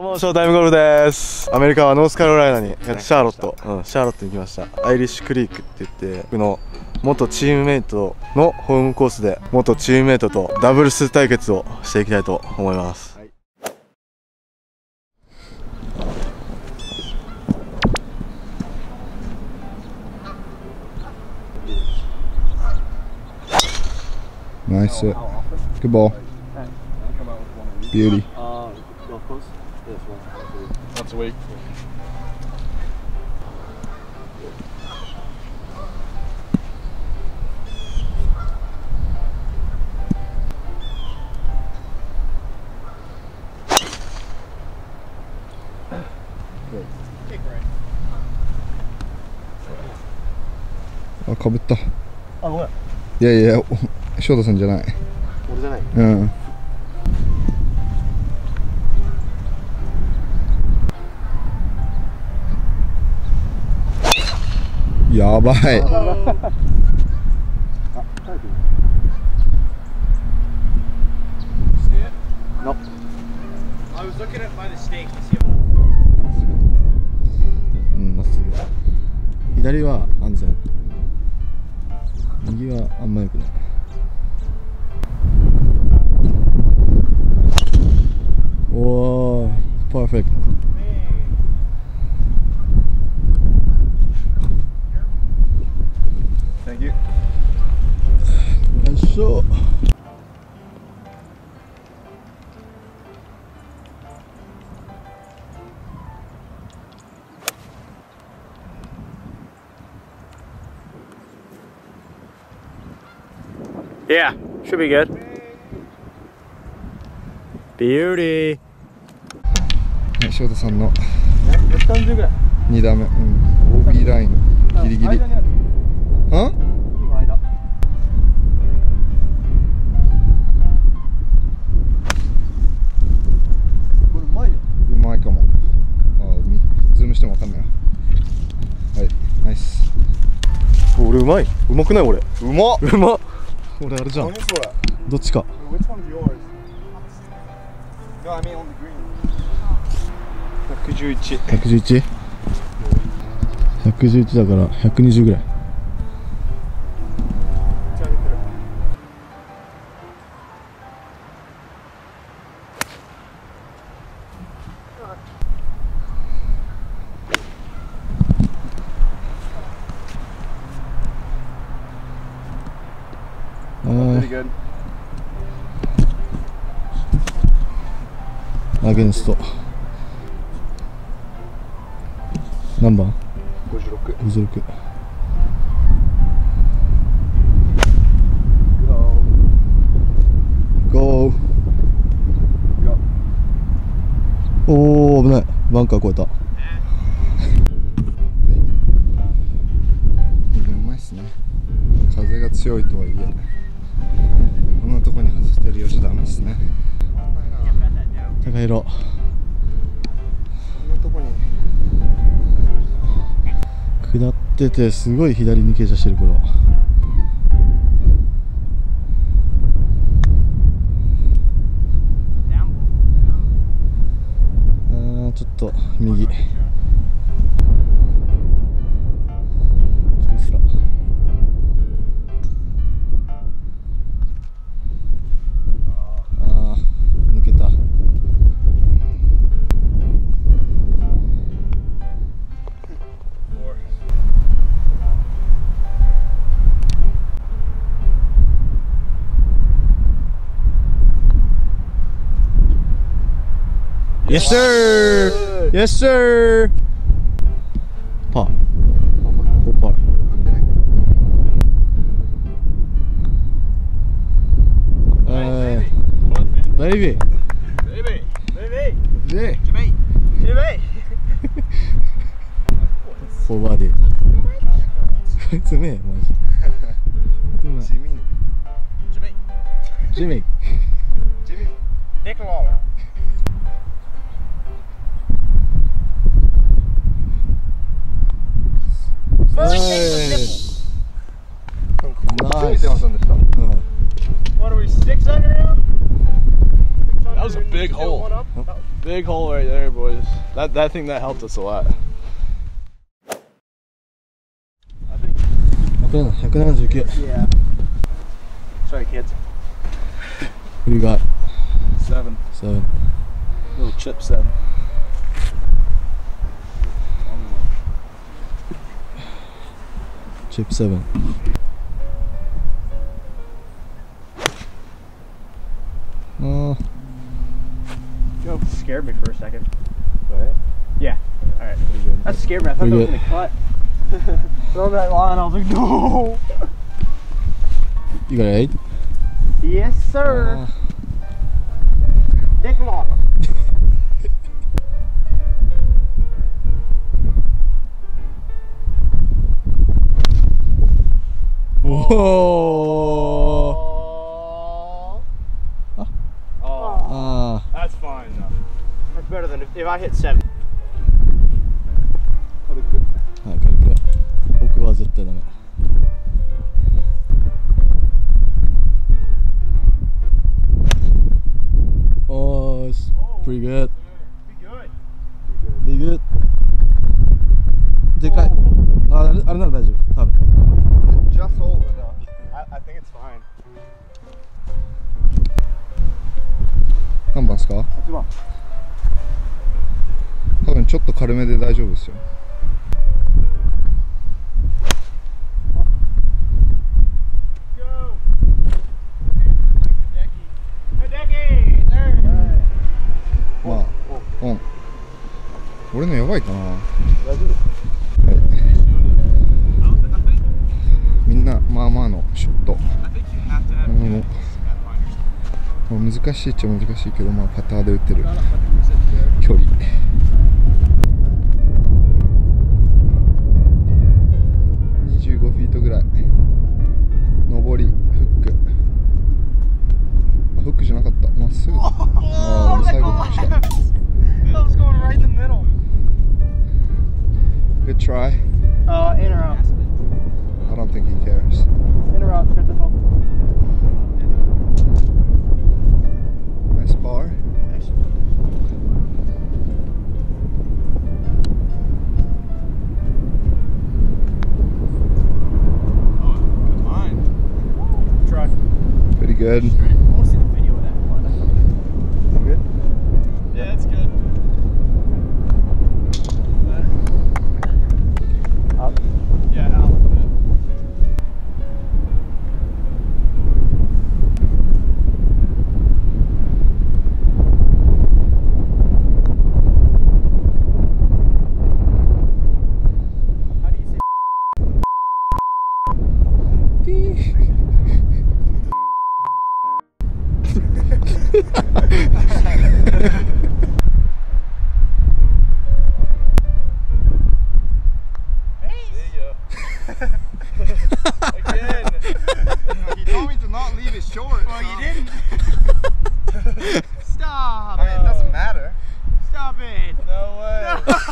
うも、ショータイムゴルフです。アメリカはノースカロライナに、シャーロット、シャーロットに来ました。アイリッシュクリークって言って、僕の元チームメイトのホームコースで、元チームメイトとダブルス対決をしていきたいと思います。 ナイス。Good ball. Beauty. Once a week. Ah, かぶった。 あ、ごめん。 いやいや、翔太さんじゃない。 俺じゃない。 うん。やばい。うん、まっすぐ。左は安全。右はあんま良くない。おお、パーフェクト。 Thank you. よいしょ。 Yeah, should be good. Beauty. 翔太さんの 130ぐらい。 2打目、OB ラインギリギリ。あ？うまいかも。ズームしてもわかんない。はい、ナイス。 俺うまい。うまくない？俺。 うまっ。 うまっ。 俺あれじゃん。 何それ？ どっちか。 Which one's yours? No, I mean on the green. 111。 111？ 111だから120ぐらい。アゲンスト。何番？56。56。ゴー。おお、危ない。バンカー越えた。うまいっすね。風が強いとはいえ、こんなとこに外してるよしダメですね。高弘。こんなとこに下ってて、すごい左に傾斜してる。これはちょっと右。抜けた。Yes sir! Yes sir! パー。パー。Baby! Baby! Baby! Yeah! Jimmy! Jimmy! フォーバーディー。こいつめえ、マジ。地味に。 Jimmy! ジミー。 Jimmy! Nick Lawler! ナイス。 What are we, 6 under now? That was a big hole. Big hole right there, boys. I think that helped us a lot. 179. Yeah. Sorry, kids. What do you got? 7. 7. Little chip 7. Chip 7. Oh. You scared me for a second. Right? Yeah. Alright. That scared me. I thought Pretty that was gonna cut. Throw that line. I was like, no. You got an 8? Yes, sir. Dick Lawler. Whoa! Ah. That's fine though. That's better than if I hit 7. はい、軽く。奥は絶対ダメ。Oh, it's pretty good. Be good. Be good. でかい。あれなら大丈夫。多分。 Just over though. I think it's fine. 何番ですか？ 8番。 多分ちょっと軽めで大丈夫ですよ。まあ、オン。俺のやばいかな。はい。みんなまあまあのショット。もう難しいっちゃ難しいけど、まあパターで打てる距離。25フィートぐらい。上りフック。あ、フックじゃなかった。まっすぐ。ああ、最後フックした。 That was going right in the middle. Good try. In or out? I don't think he cares. In or out? Straight to the top. Nice par. Try. Pretty good. I want to see the video of that. Good? Yeah, it's good. Up? Yeah, out. How do you say? Again. He told me to not leave it short. Well, you didn't. Stop. I mean, it doesn't matter. Stop it. No way.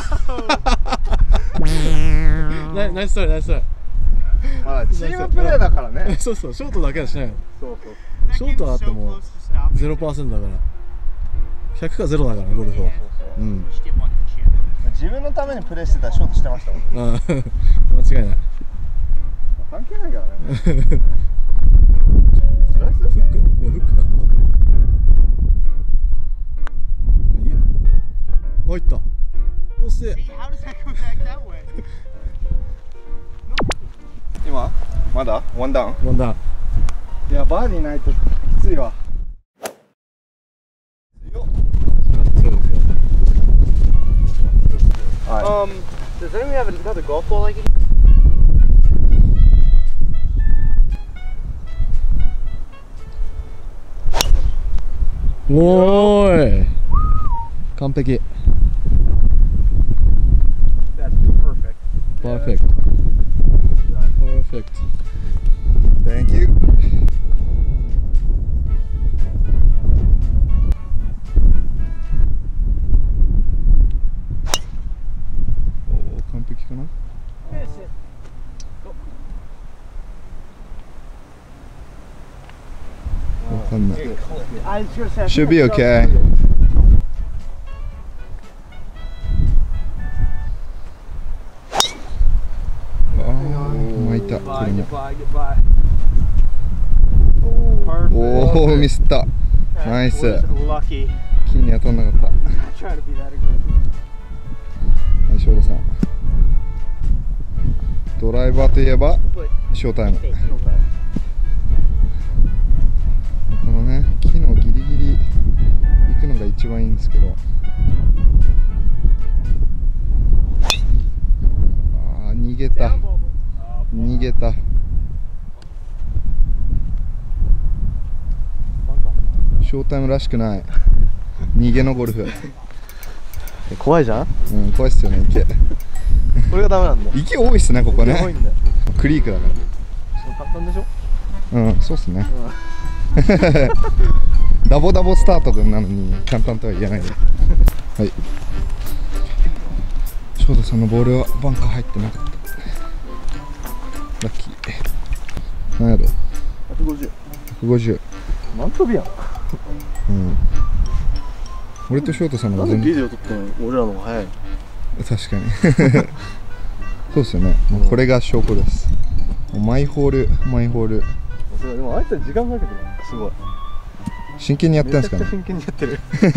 ナイストライ、ナイストライ。 まあチームプレーだからね。 そうそう、ショートだけはしないよ。 そうそう。 ショートはあっても 0% だから。100か0だからね、ゴルフは。うん。 自分のためにプレーしてたらショートしてましたもん。 ああ、間違いない。 関係ないからね。 スライス？フック？いや、フックかな。いいよ。入った。惜しい。 今まだワンダウン？ ワンダウン。 いや、バーディーないときついわ。 そうですよ。 はい。 Does anyone have another golf ball like it? おーい。完璧。 That's perfect. Perfect. Perfect. Thank you. おー、完璧かな。わかんない。 I was gonna say. Should be okay. Goodbye, も goodbye, goodbye. おお、ミスった。 That Nice. was lucky. 木に当たんなかった。 Try to be that aggressive. はい、翔太さん。ドライバーといえばショータイム。このね、木のギリギリ行くのが一番いいんですけど、ああ、逃げた逃げた。ショータイムらしくない逃げのゴルフ。 怖いじゃん。 うん、怖いっすよね、池。 これがダメなんだ。 池多いっすね、ここね。 多いんだよ。 クリークだか簡単でしょ。 ら。うん、そうっすね。ダボダボスタートなのに簡単とは言えないで。はい。翔太さんのボールはバンカー入ってなかった。ラッキー。何やろ。 150。 150。 満飛びやん。 うん。俺と翔太さんのなんで方が全然。 ビデオ撮ってんのに俺らの方が早い。 確かに。そうっすよね。もうこれが証拠です。もうマイホールマイホール。 すごい。でもあいつら時間かけてる。すごい。 真剣にやってんすかね。 めちゃくちゃ真剣にやってる。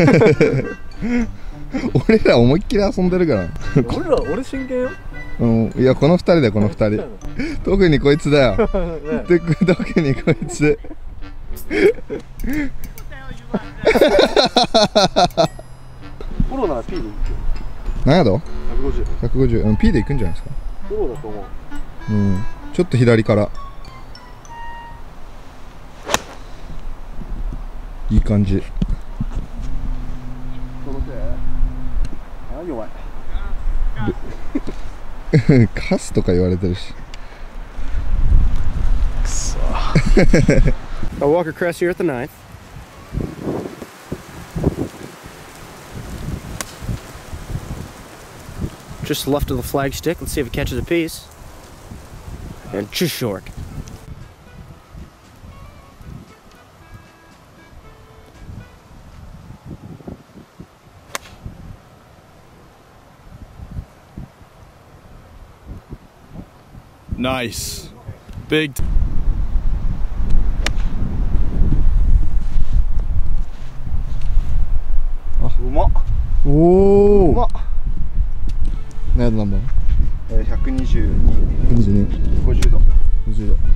俺ら思いっきり遊んでるから。 俺真剣よ。 うん、いやこの2人だよこの2人。特にこいつだよ。 ね特にこいつ。 フォローなら P でいくよ。 何やろ。 150。 150、うん、P でいくんじゃないですか。 フォローだと思う。 うん、ちょっと左からいい感じ。 あ、弱い。 カスとか言われてるし。 くそ。 I'll walk across here at the 9th. Just left of the flagstick. Let's see if it catches a piece. And just short. Nice. Big. うまっ。 おお。 うまっ。 何や何番 122。 122。 50度。 50度。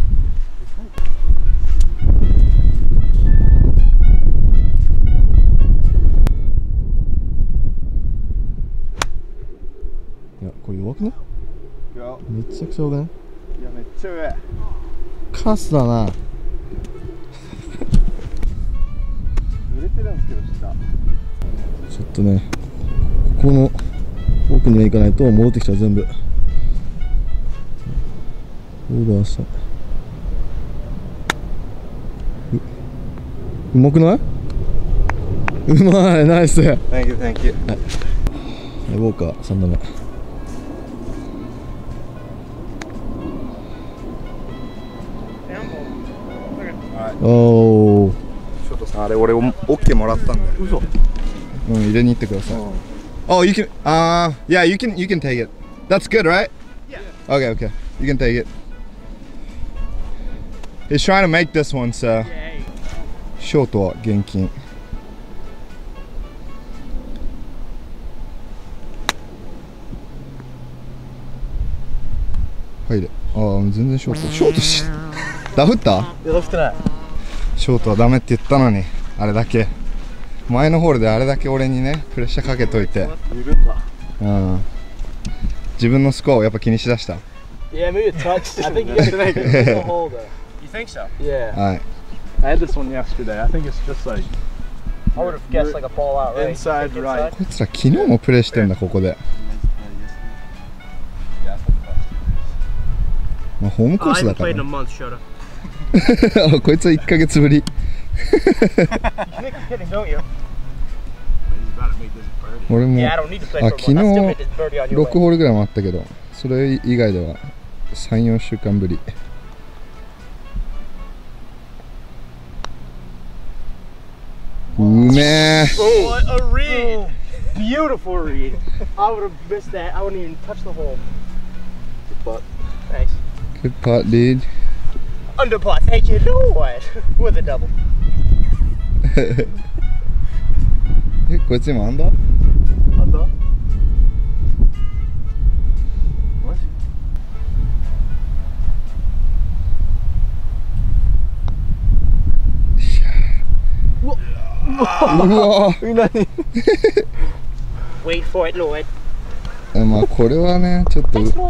いやこれ弱くね。 いや、 めちゃくちゃ弱くね。 めっちゃ上。 カスだな。 濡れてるんですけど下。 ちょっとねここの奥には行かないと戻ってきちゃう全部。オーバーした。うまくない？うまい、ナイス。はい、 Thank you, thank you. ウォーカー3打目。おお。 ショートさん。 あれ俺オッケーもらったんだよ。 嘘。 うん、入れに行ってください。Oh, you can. Yeah, you can take it. That's good, right? Yeah. Okay, okay. You can take it. He's trying to make this one, so. ショートは現金。入れ。ああ、全然ショート。ショートし。ダフった？ いや、ダフってない。 ショートはダメって言ったのに、あれだけ。前のホールであれだけ俺にね、プレッシャーかけといて。 緩んだ。 うん。自分のスコアをやっぱ気にしだした。 Yeah, maybe it touched. I think you got the hole though. You think so? Yeah. はい。 I had this one yesterday. I think it's just like I would have guessed like a ball out right. inside right. こいつら昨日もプレーしてんだ、ここで。まあ、ホームコースだから、ね。 month, Shota. こいつは1ヶ月ぶり。 You think I'm kidding, don't you? He's about to make this a birdie. 俺も Yeah, I don't need to play あ for a 昨 month. 日 I'll still make this birdie on your 6 way. ホールぐらいもあったけど、それ以外では3、4週間ぶり。うめえ。 What a read! Beautiful read. I would have missed that. I wouldn't even touch the hole. But Thanks. Good putt, dude. Under par, thank you, Lord. With a double. こっちもアンダー？ アンダー？マジ？ うわ何？ Wait for it, Lord. まあこれはねちょっとはい、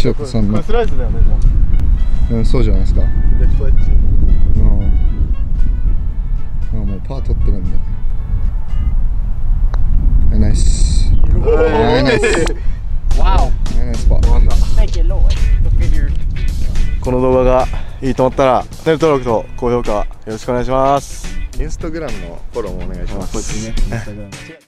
ショットそんなこれスライスだよね、じゃあ。 うん、そうじゃないですか。 レフトエッジ。 もうパー取ってるんで。ナイス。ナイス。 Wow. ナイスパー。 Thank you, Lord. Go figure. この動画がいいと思ったらチャンネル登録と高評価よろしくお願いします。 インスタグラムのフォローもお願いします。 こっちね。